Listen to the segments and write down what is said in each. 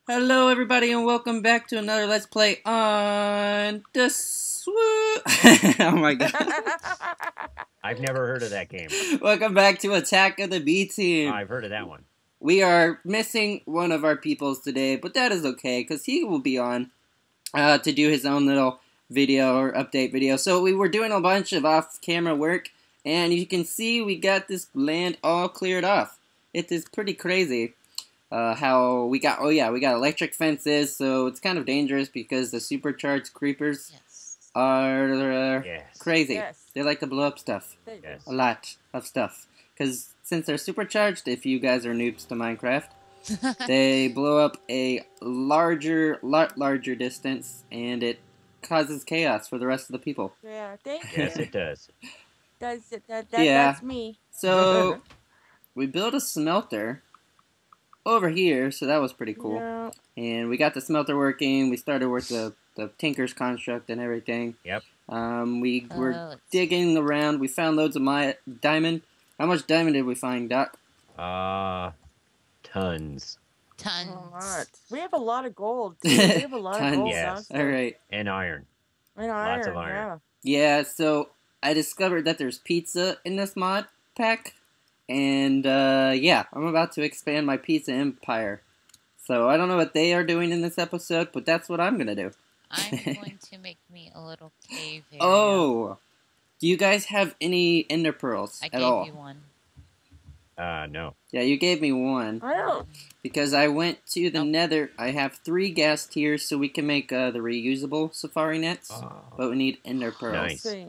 Hello everybody and welcome back to another Let's Play on the Swoop. Oh my god. I've never heard of that game. Welcome back to Attack of the B Team. I've heard of that one. We are missing one of our peoples today, but that is okay because he will be on to do his own little video or update video. So we were doing a bunch of off-camera work and you can see we got this land all cleared off. It is pretty crazy. How we got, we got electric fences, so it's kind of dangerous because the supercharged creepers are crazy. Yes. They like to blow up stuff. Yes. A lot of stuff. Because since they're supercharged, if you guys are noobs to Minecraft, they blow up a lot larger distance, and it causes chaos for the rest of the people. Yeah, thank you. Yes, it does. That's me. So, we built a smelter over here, so that was pretty cool. Yeah. And we got the smelter working. We started with the Tinker's construct and everything. Yep. We were digging around. We found loads of diamond. How much diamond did we find, Doc? Tons. A lot. We have a lot of gold, too. We have a lot of gold. Yes. All right. And iron. And iron. Lots of iron. Yeah, so I discovered that there's pizza in this mod pack. And, yeah, I'm about to expand my pizza empire. So I don't know what they are doing in this episode, but that's what I'm gonna do. I'm going to make me a little cave area. Oh! Do you guys have any ender pearls I at all? gave you one. No. Yeah, you gave me one. I don't. Because I went to the nether. I have 3 gas tiers so we can make the reusable safari nets. But we need ender pearls. Nice. See.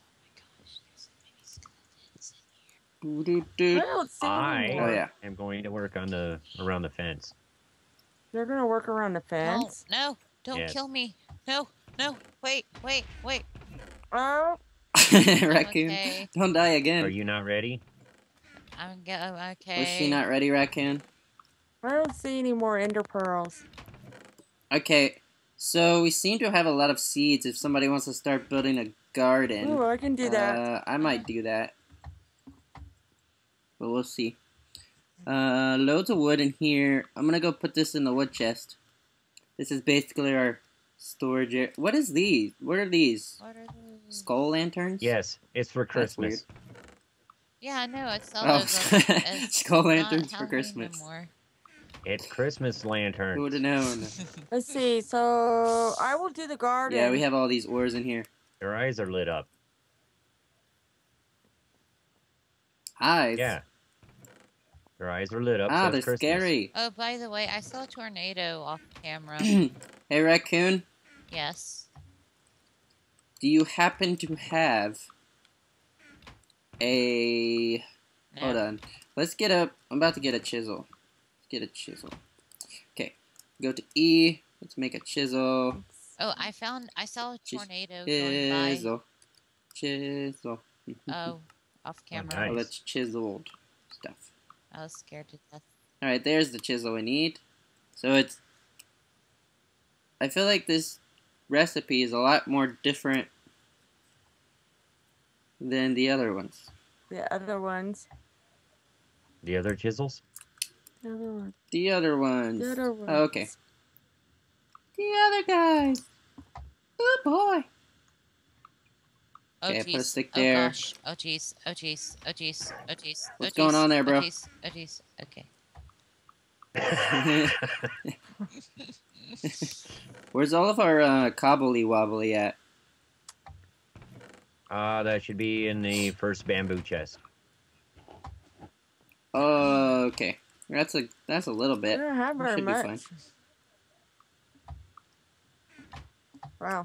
I Doo-doo-doo. don't see anymore. Oh, yeah. am going to work on around the fence. They're gonna work around the fence. No, don't Yes. kill me. No, wait. Oh, Raccoon, okay. don't die again. Are you not ready? I'm okay. Was she not ready, Raccoon? I don't see any more ender pearls. Okay, so we seem to have a lot of seeds. If somebody wants to start building a garden, Ooh, I can do that. I might do that. But we'll see. Loads of wood in here. I'm gonna go put this in the wood chest. This is basically our storage area. What is these? What are these? What are those? Skull lanterns? Yes, it's for That's Christmas. Yeah, no, it's all Oh, of them. It's skull not lanterns for Halloween Christmas. anymore. It's Christmas lantern. Who would have known? Let's see. So I will do the garden. Yeah, we have all these ores in here. Your eyes are lit up. Eyes. Yeah. Your eyes are lit up. Ah, so they're it's Christmas. scary. Oh, by the way, I saw a tornado off camera. Hey, Raccoon. Yes. Do you happen to have a... No. Hold on. Let's get a... I'm about to get a chisel. Let's get a chisel. Okay. Go to E. Let's make a chisel. Oh, I saw a tornado going Chisel. Chisel. by. Oh, off camera. nice. Oh, that's chiseled stuff. I was scared to death. Alright, there's the chisel we need. So it's... I feel like this recipe is a lot more different than the other ones. The other ones. The other chisels? The other ones. The other ones. The other ones. Oh, okay. The other guys. Oh boy. Oh, Okay, put a jeez. stick Oh, there. gosh. Oh, jeez. Oh, jeez. Oh, jeez. Oh, jeez. What's going on there, bro? Oh, jeez. Oh, jeez. Okay. Where's all of our cobbly wobbly at? That should be in the first bamboo chest. Oh, okay. That's a little I bit. don't have We very should be much. Wow.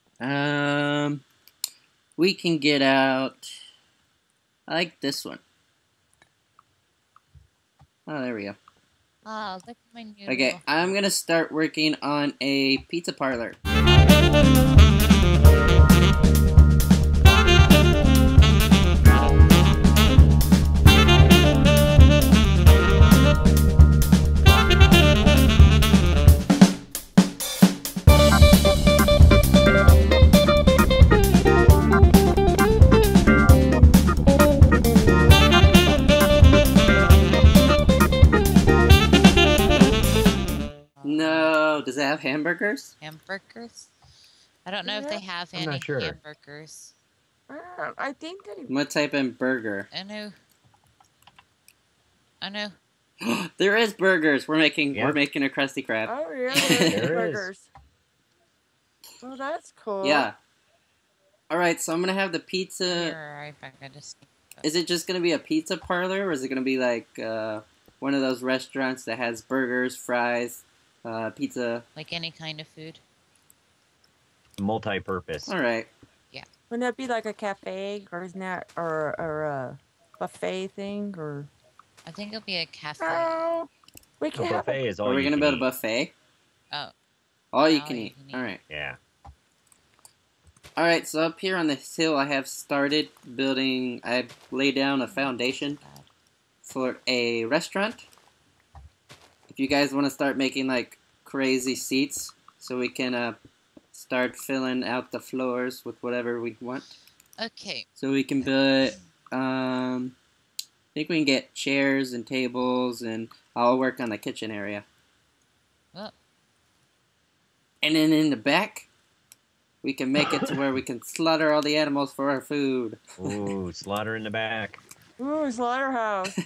We can get out. I like this one. Oh, there we go. Ah, look at my new. Okay, I'm gonna start working on a pizza parlor. No, does it have hamburgers? Hamburgers? I don't know if they have I'm any not sure. hamburgers. I think they. What type of burger? I know. I know. There is burgers. We're making Yeah. a Krusty Krab. Oh yeah, There there's is. burgers. Oh, that's cool. Yeah. All right, so I'm gonna have the I'll be pizza. right back. I just. Is it just gonna be a pizza parlor, or is it gonna be like one of those restaurants that has burgers, fries, pizza? Like any kind of food. Multi-purpose. All right. Wouldn't that be like a cafe or isn't that or a buffet thing or? I think it'll be a cafe. Oh, we A can have. buffet is all Are we you gonna can build a eat. buffet? Oh. All you All can you eat. can eat. All right. Yeah. All right. So up here on this hill, I have started building. I laid down a foundation for a restaurant. If you guys want to start making like crazy seats, so we can start filling out the floors with whatever we want. Okay. So we can build. I think we can get chairs and tables, and I'll work on the kitchen area. Well, And then in the back, we can make it to where we can slaughter all the animals for our food. Ooh, slaughter in the back. Ooh, slaughterhouse.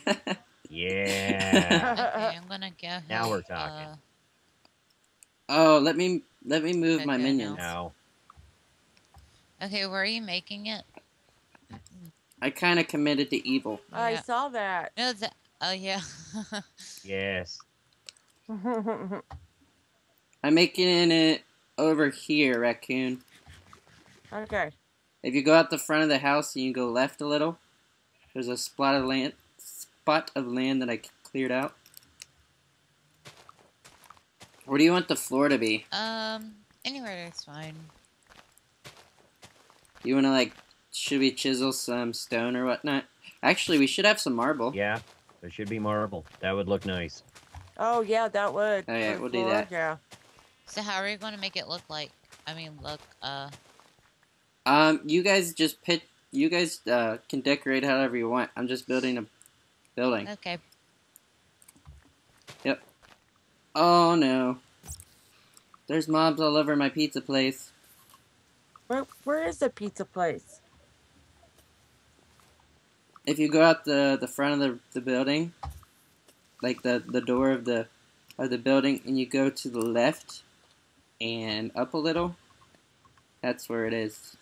Yeah. okay, I'm gonna go ahead. Now we're talking. Oh, let me move my Okay, minions. Now. Okay, where are you making it? I kind of committed to evil. I Yeah. saw that. No, that. Oh yeah. Yes. I'm making it over here, raccoon. Okay. If you go out the front of the house and you go left a little, there's a spot of land that I cleared out. Where do you want the floor to be? Anywhere that's fine. You want to like, should we chisel some stone or whatnot? Actually, we should have some marble. Yeah. There should be marble. That would look nice. Oh yeah, that would. Oh, yeah, For we'll do floor, that. Yeah. So how are you going to make it look like? I mean, look. You guys just pick. You guys can decorate however you want. I'm just building a building. Okay. Oh no. There's mobs all over my pizza place. Where is the pizza place? If you go out the front of the building, like the door of the building, and you go to the left and up a little, that's where it is.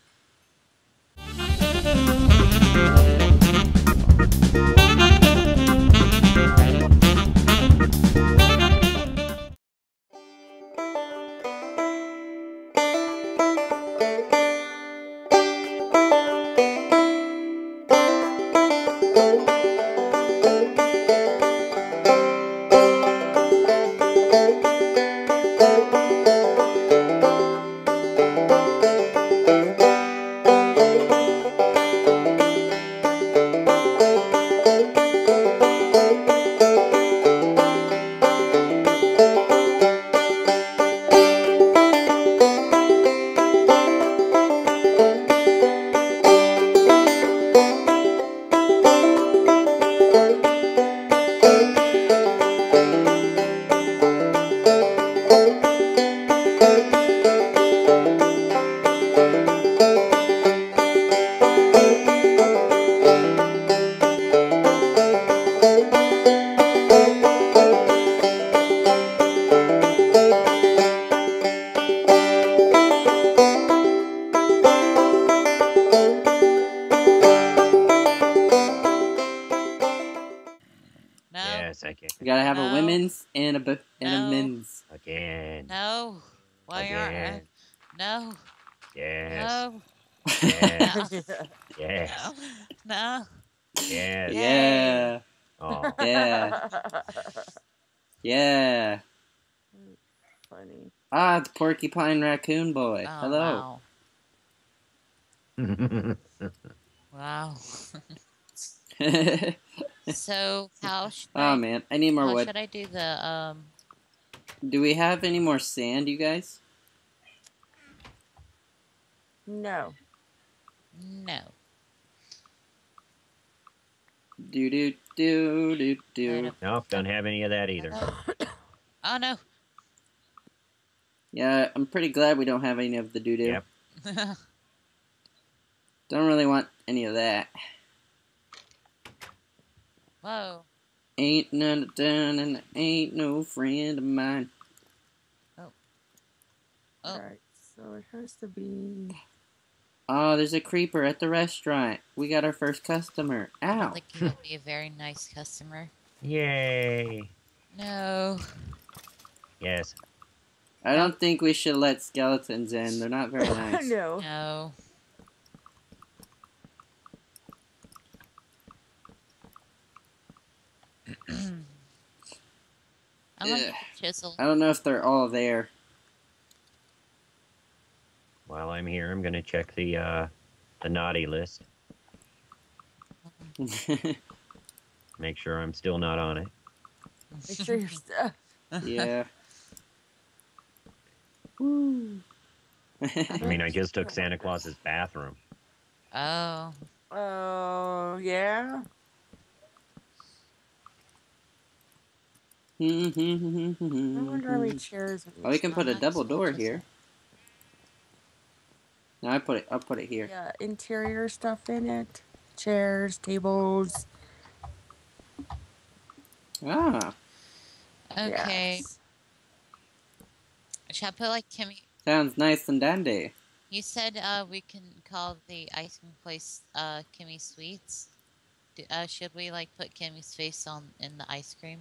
No. Yes, I can. You gotta have a No. women's and a No. men's. Again. No. Why aren't I? Again. No. Yes. No. Yes. No. Yes. No. Yes. Yeah, Oh. yeah, yeah. Funny. Ah, the porcupine raccoon boy. Oh, Hello. Wow. So how should Oh I? man, I need more How wood. should I do the Do we have any more sand, you guys? No. No. Do do do do do. Nope, don't have any of that either. Oh no. Yeah, I'm pretty glad we don't have any of the doo-doo. Yep. Don't really want any of that. Whoa. Ain't none done and ain't no friend of mine. Oh. Alright, so it has to be. Oh, there's a creeper at the restaurant. We got our first customer. I Ow. don't think you would be a very nice customer. Yay. No. Yes. I don't think we should let skeletons in. They're not very nice. No. No. I like Ugh. the chisel. I don't know if they're all there. While I'm here, I'm gonna check the naughty list. Make sure I'm still not on it. Make sure you're stuck. Yeah. Woo. I mean, I just took Santa Claus's bathroom. Oh. Oh, yeah? I wonder how many chairs. Oh, we can put a Nice. double door here. No, I'll put it here. Yeah, interior stuff in it. Chairs, tables. Ah, Okay. Yes. Should I put like Kimmy? sounds nice and dandy. You said we can call the ice cream place Kimmy Sweets. Should we like put Kimmy's face on in the ice cream?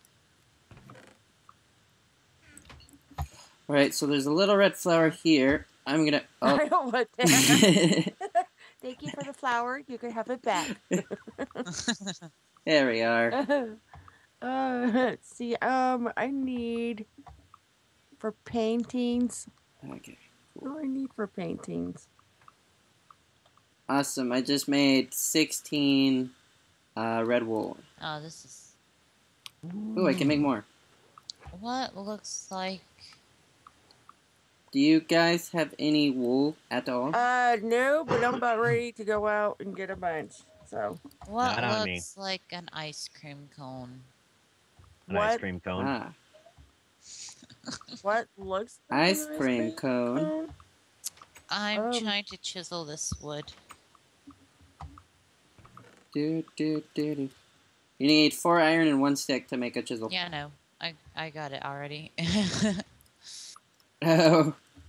All right, so there's a little red flower here. I'm gonna. Oh. I don't want that. Thank you for the flower. You can have it back. There we are. Let's see. I need for paintings. Okay, What do I need for paintings? awesome. I just made 16 red wool. Oh, this is Ooh, I can make more. what looks like. Do you guys have any wool at all? No, but I'm about ready to go out and get a bunch. So What Not on me. looks like an ice cream cone? An What? ice cream cone. Ah, what looks like an ice cream cone. I'm Um. trying to chisel this wood. Do. You need 4 iron and 1 stick to make a chisel. Yeah, no, I got it already. Oh,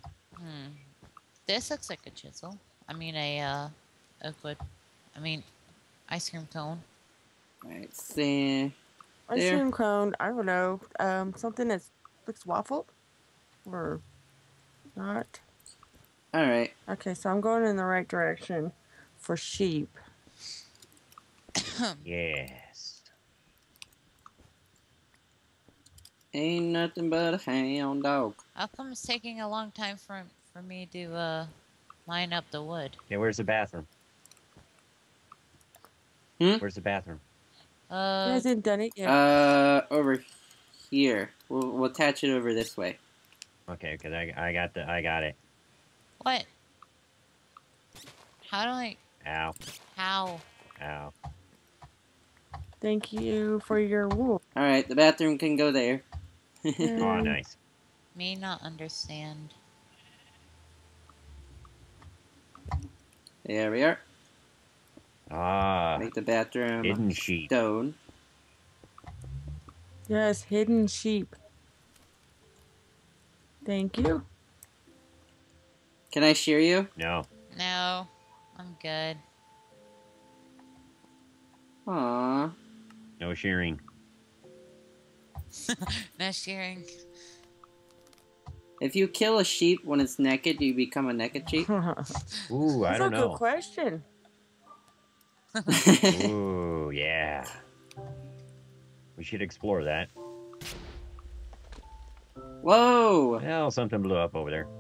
This looks like a chisel. I mean a wood. I mean, ice cream cone. let's see. Ice There. cream cone. I don't know. Something that looks waffled or not. All right. Okay, so I'm going in the right direction for sheep. Yes. Ain't nothing but a hound dog. How come it's taking a long time for me to line up the wood? Yeah, where's the bathroom? Where's the bathroom? He hasn't done it yet. Over here. We'll attach it over this way. Okay, because I got it. What? How do I? Ow. How? Ow. Thank you for your wool. All right, the bathroom can go there. Oh, nice. Me not understand. There we are. Ah, Make the bathroom hidden sheep. stone. Yes, hidden sheep. Thank you. Can I shear you? No. No, I'm good. Aww. No shearing. No shearing. If you kill a sheep when it's naked, do you become a naked sheep? Ooh, I That's don't a good know. question. Ooh, yeah. We should explore that. Whoa! Well, something blew up over there.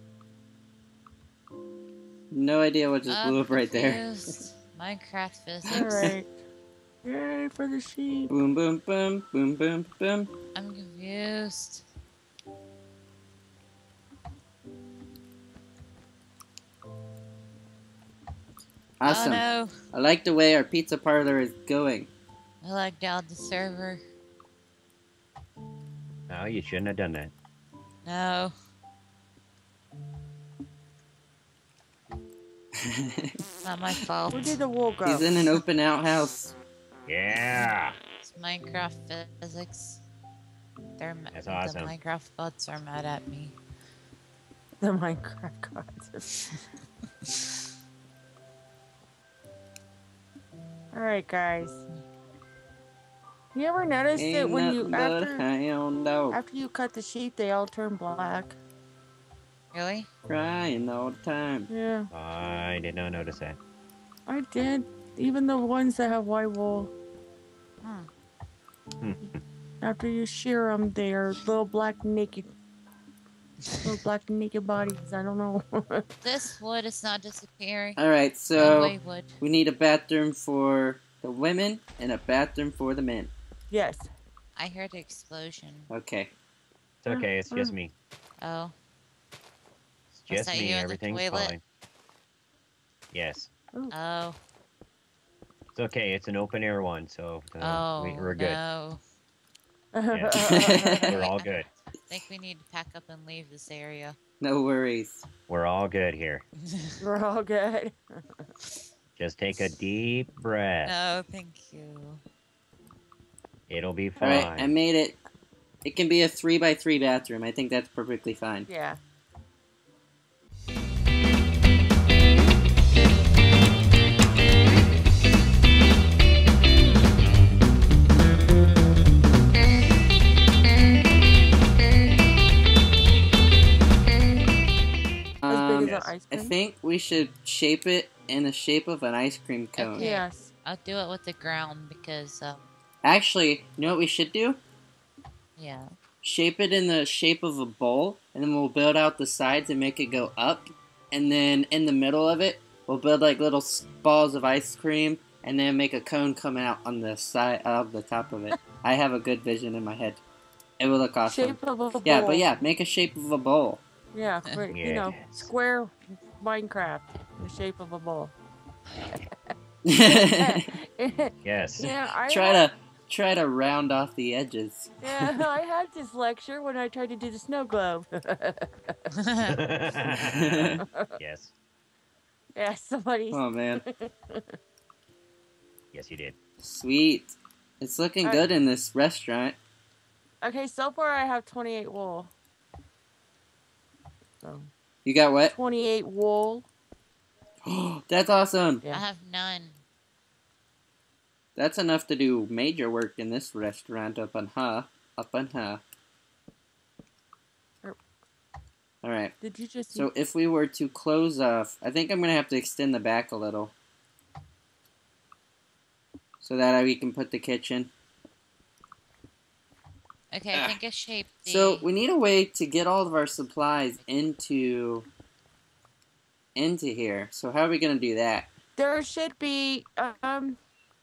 No idea what just blew up right there. Confused. Minecraft physics. All right. Yay for the sheep. Boom, boom, boom, boom, boom, boom. I'm confused. Awesome. Oh no, I like the way our pizza parlor is going. I logged out the server. No, you shouldn't have done that. No. Not my fault. Where did the wool go? He's in an open outhouse. Yeah. It's Minecraft physics. That's awesome. The Minecraft bots are mad at me. The Minecraft gods. Alright, guys. You ever notice that Ain't when you nothing but a hound dog after you cut the sheep, they all turn black? Really? crying all the time. Yeah, I did not notice that. I did. Even the ones that have white wool. Hmm. After you shear them, they're little black naked bodies. I don't know. This wood is not disappearing. Alright, Go so away, wood. we need a bathroom for the women and a bathroom for the men. Yes. I heard the explosion. Okay. It's okay. It's just me. Oh. It's Was just that me. you in the Everything's toilet? fine. Yes. Oh. It's okay. It's an open air one, so we're good. No. We're all good. I think we need to pack up and leave this area. No worries. We're all good here. We're all good. Just take a deep breath. No, thank you. It'll be fine. Alright, I made it. It can be a 3x3 bathroom. I think that's perfectly fine. Yeah. Yes. Ice I cream? think we should shape it in the shape of an ice cream cone. Okay. Yes. I'll do it with the ground because, Actually, you know what we should do? yeah. Shape it in the shape of a bowl, and then we'll build out the sides and make it go up. And then in the middle of it, we'll build like little balls of ice cream, and then make a cone come out on the side of the top of it. I have a good vision in my head. It will look awesome. Shape of a bowl. Yeah, but yeah, make a shape of a bowl. Yeah, but, you know, Yes. square Minecraft, the shape of a bowl. Yes. Yeah, I Try to round off the edges. Yeah, I had this lecture when I tried to do the snow globe. Yes. Yeah, somebody. Oh man, Yes, you did. sweet. It's looking good in this restaurant. Okay, so far I have 28 wool. So You got what? 28 wool. That's awesome. Yeah. I have none. That's enough to do major work in this restaurant up on Ha. Alright, Did you just? so if we were to close off, I think I'm going to have to extend the back a little. So that we can put the kitchen. Okay, I think I shaped the... So we need a way to get all of our supplies into here. So how are we going to do that? There should be. Hold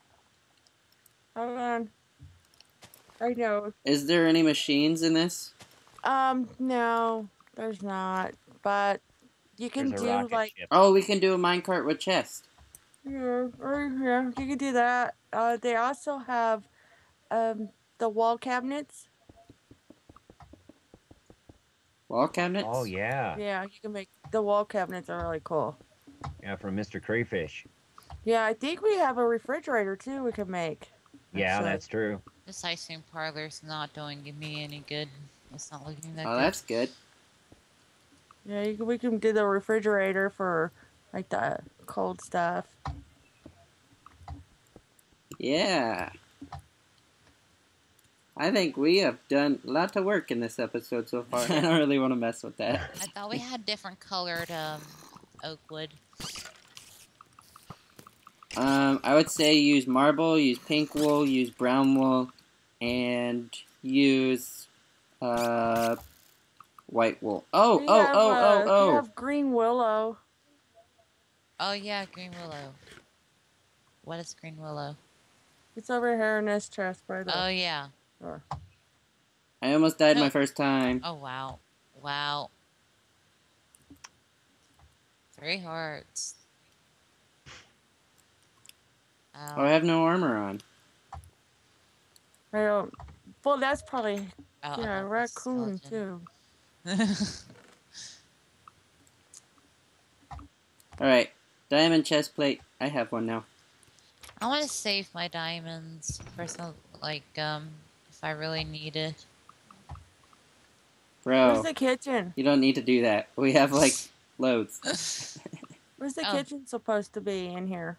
on. I know. Is there any machines in this? No, there's not. But you can There's a do rocket like. ship. Oh, we can do a minecart with chest. Yeah, you can do that. They also have the wall cabinets. Wall cabinets? Oh, yeah. Yeah, you can make the wall cabinets are really cool. Yeah, from Mr. Crayfish. Yeah, I think we have a refrigerator too we can make. Yeah, Actually. that's true. This ice cream parlor's not doing me any good. It's not looking that Oh, good. that's good. Yeah, we can do the refrigerator for like the cold stuff. Yeah. I think we have done a lot of work in this episode so far. I don't really want to mess with that. I thought we had different colored oak wood. I would say use marble, use pink wool, use brown wool, and use white wool. We have green willow. Oh yeah, green willow. What is green willow? It's over here in this chest by the Oh yeah. door. I almost died No. my first time. Oh wow. Wow. 3 hearts. Oh, I have no armor on. I don't. Well, that's probably Oh, yeah, oh, raccoon skeleton. too. Alright. Diamond chest plate. I have one now. I want to save my diamonds for some, like, if I really need it. Where's Bro, the kitchen? you don't need to do that. We have, like, loads. Where's the Oh. kitchen supposed to be in here?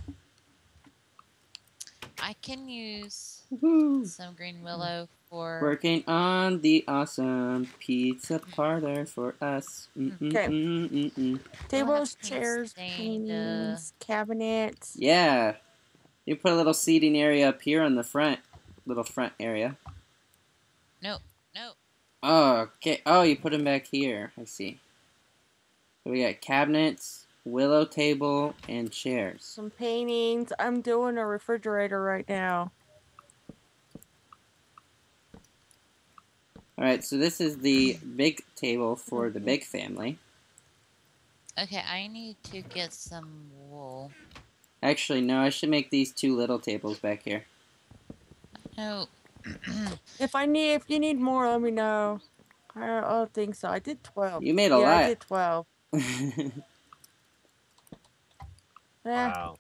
I can use Woohoo. some green willow for. Working on the awesome pizza parlor for us. Okay. Tables, paint chairs, stained, paintings, cabinets. Yeah. You put a little seating area up here on the front. Little front area. No. Oh, okay. Oh, you put them back here. I see. So we got cabinets, willow table, and chairs. Some paintings. I'm doing a refrigerator right now. Alright, so this is the big table for the big family. Okay, I need to get some wool. Actually, no, I should make these 2 little tables back here. No. If you need more, let me know. I don't think so. I did 12. You made a yeah, lot. I did 12. Yeah. Wow.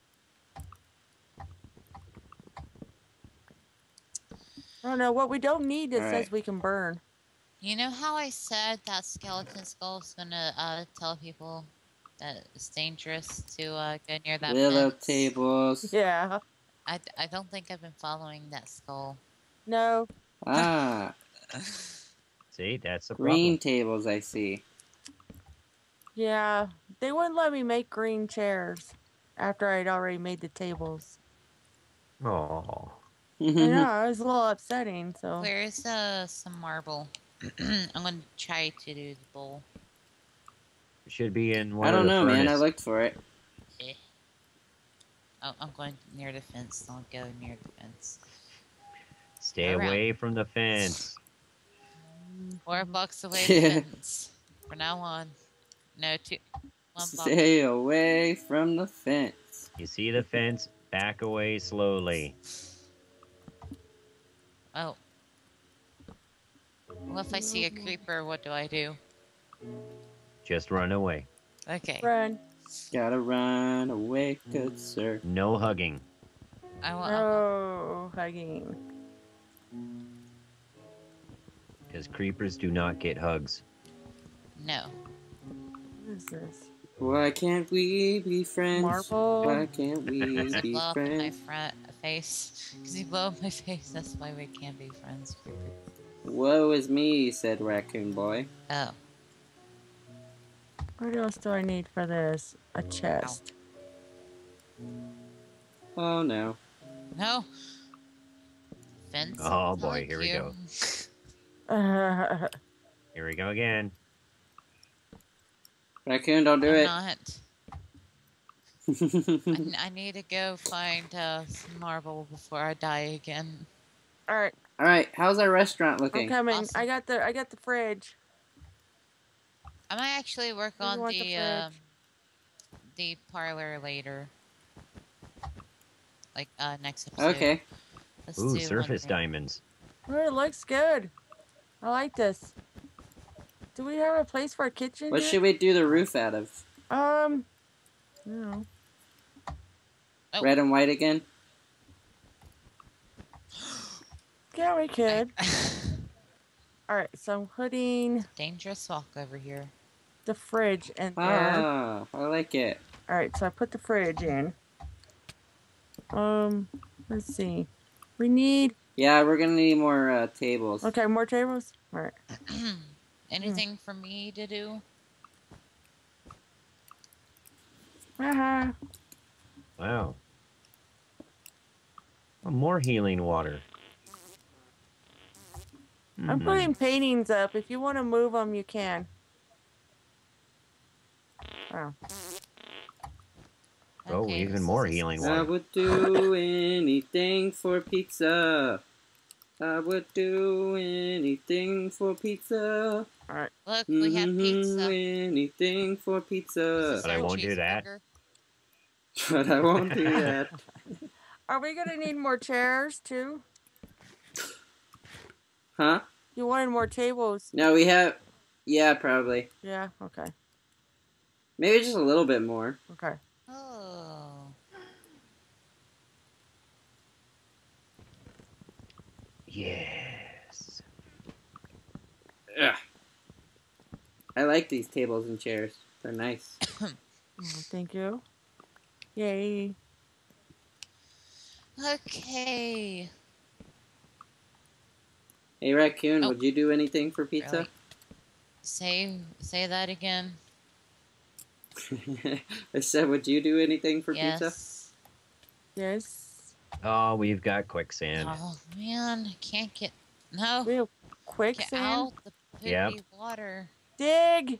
I don't know. What we don't need, it Alright. says we can burn. You know how I said that skeleton skull is gonna tell people that it's dangerous to go near that Willow fence? tables. Yeah. I don't think I've been following that skull. No. Ah, See, that's the green problem. tables, I see. Yeah. They wouldn't let me make green chairs after I'd already made the tables. Oh. I know. It was a little upsetting. So. Where's some marble? I'm gonna try to do the bowl. It should be in one I of don't the know, man. I furnace. looked for it. Oh, I'm going near the fence. Don't go near the fence. Stay Around. away from the fence. 4 blocks away the fence. From now on. No, 1 block. Stay away from the fence. You see the fence? Back away slowly. Oh. Well, if I see a creeper, what do I do? Just run away. Okay. Run. Gotta run away, good sir. No hugging. I want. Oh, hugging. Because creepers do not get hugs. No. What is this? Why can't we be friends? Marble. Why can't we Because you be blow up in my friends? face. Because you blow up my face. That's why we can't be friends, creeper. Woe is me, said Raccoon Boy. Oh. What else do I need for this? A chest. Oh no. No. Fence. Oh, boy, Fuck here we you. go. Here we go again. Raccoon, don't do I'm it. not. I need to go find some marble before I die again. All right, Alright, how's our restaurant I'm looking? coming. Awesome. I got the fridge. I might actually work Where do you on want the the parlor later. Like next episode. Okay. Let's Ooh, do surface one diamonds. Oh, it looks good. I like this. Do we have a place for a kitchen? What yet? should we do the roof out of? No. Oh. Red and white again? Yeah, we could. All right, so I'm putting Dangerous walk over here. the fridge in there. Ah, I like it. All right, so I put the fridge in. Let's see. We need. Yeah, we're gonna need more tables. Okay, more tables. All right. Anything for me to do? Uh-huh. Wow. Oh, more healing water. I'm Mhm. putting paintings up. If you want to move them, you can. Oh. Oh, Okay, even this more is healing I water. would do anything for pizza. I would do anything for pizza. All right. Look, we have pizza. Anything for Is pizza. this But I our won't do that. cheeseburger? But I won't do that. Are we gonna need more chairs too? Huh? You wanted more tables? No, we have. Yeah, probably. Yeah. Okay. Maybe just a little bit more. Okay. Oh, Yes. Ugh. I like these tables and chairs. They're nice. Oh, thank you. Yay. Okay. Hey, Raccoon, Oh. would you do anything for pizza? Really? Say that again. I said, would you do anything for pizza? Yes. Oh, we've got quicksand. Oh man, I can't get no. Real Get quicksand. out the poopy Yep. water. Dig.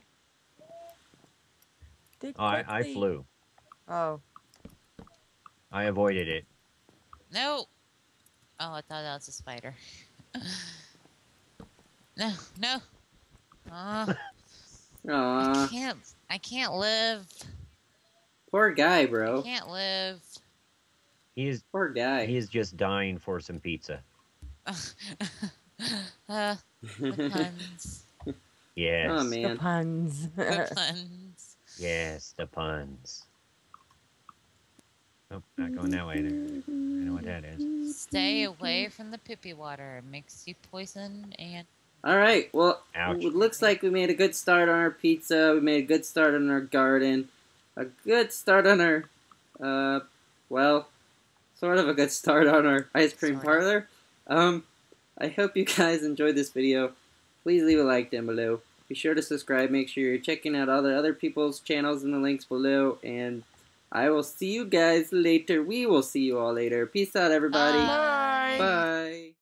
Dig Oh, I quickly. flew. Oh. I avoided it. No. Oh, I thought that was a spider. No, no. Aw, I can't live. poor guy, I bro. can't live. Poor guy. He's just dying for some pizza. The puns. Yes. Oh, The man. puns. The puns. Yes, the puns. Oh, not going that way there. I know what that is. Stay away from the poopy water. It makes you poison and... Alright, well, Ouch. it looks like we made a good start on our pizza. We made a good start on our garden. A good start on our, well, sort of a good start on our ice cream Sorta. parlor. I hope you guys enjoyed this video. Please leave a like down below. Be sure to subscribe. Make sure you're checking out all the other people's channels in the links below. And I will see you guys later. We will see you all later. Peace out, everybody. Bye. Bye.